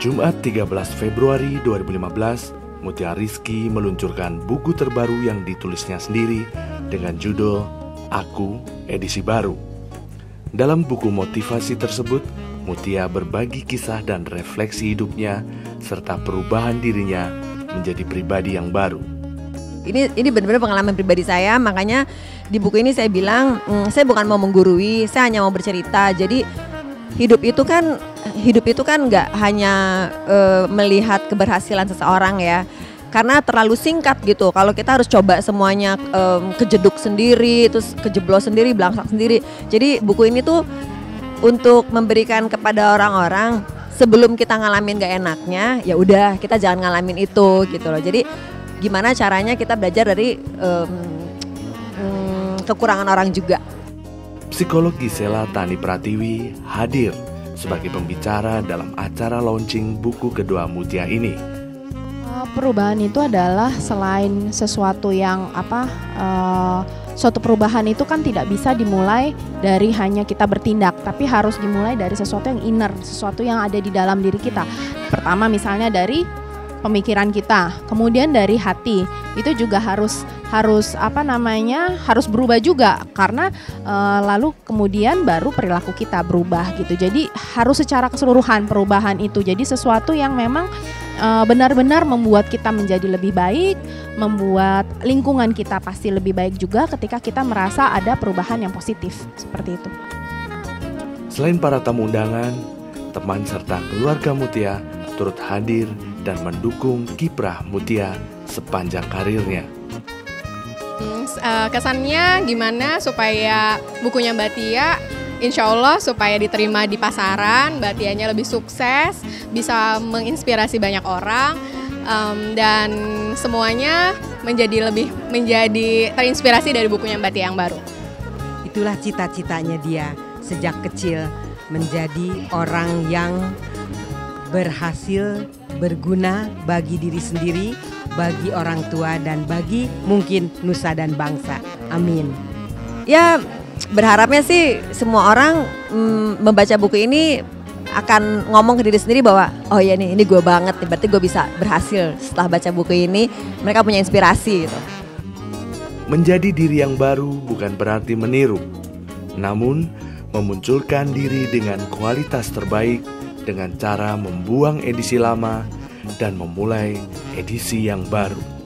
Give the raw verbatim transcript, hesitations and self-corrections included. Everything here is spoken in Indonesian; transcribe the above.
Jumat tiga belas Februari dua ribu lima belas, Mutia Rizky meluncurkan buku terbaru yang ditulisnya sendiri dengan judul Aku Edisi Baru. Dalam buku motivasi tersebut, Mutia berbagi kisah dan refleksi hidupnya serta perubahan dirinya menjadi pribadi yang baru. Ini ini benar-benar pengalaman pribadi saya, makanya di buku ini saya bilang, mm, saya bukan mau menggurui, saya hanya mau bercerita. Jadi hidup itu kan hidup itu kan nggak hanya uh, melihat keberhasilan seseorang ya, karena terlalu singkat gitu. Kalau kita harus coba semuanya um, kejeduk sendiri, terus kejeblos sendiri, belangsak sendiri. Jadi buku ini tuh untuk memberikan kepada orang-orang sebelum kita ngalamin gak enaknya, ya udah kita jangan ngalamin itu gitu loh. Jadi gimana caranya kita belajar dari um, um, kekurangan orang juga. Psikolog Gisela Tani Pratiwi hadir sebagai pembicara dalam acara launching buku kedua Mutia ini. Perubahan itu adalah selain sesuatu yang apa, uh, suatu perubahan itu kan tidak bisa dimulai dari hanya kita bertindak, tapi harus dimulai dari sesuatu yang inner, sesuatu yang ada di dalam diri kita. Pertama misalnya dari pemikiran kita, kemudian dari hati, itu juga harus harus apa namanya harus berubah juga, karena e, lalu kemudian baru perilaku kita berubah gitu. Jadi harus secara keseluruhan perubahan itu, jadi sesuatu yang memang e, benar-benar membuat kita menjadi lebih baik, membuat lingkungan kita pasti lebih baik juga ketika kita merasa ada perubahan yang positif seperti itu. Selain para tamu undangan, teman serta keluarga Mutia turut hadir dan mendukung kiprah Mutia sepanjang karirnya. Hmm, kesannya gimana supaya bukunya Mbak Tia, insya Allah supaya diterima di pasaran, Mbak Tianya lebih sukses, bisa menginspirasi banyak orang, um, dan semuanya menjadi lebih menjadi terinspirasi dari bukunya Mbak Tia yang baru. Itulah cita-citanya dia sejak kecil, menjadi orang yang berhasil, berguna bagi diri sendiri, bagi orang tua, dan bagi mungkin nusa dan bangsa. Amin. Ya berharapnya sih semua orang mm, membaca buku ini akan ngomong ke diri sendiri bahwa oh ya nih, ini gue banget nih, berarti gue bisa berhasil setelah baca buku ini. Mereka punya inspirasi gitu. Menjadi diri yang baru bukan berarti meniru, namun memunculkan diri dengan kualitas terbaik dengan cara membuang edisi lama dan memulai edisi yang baru.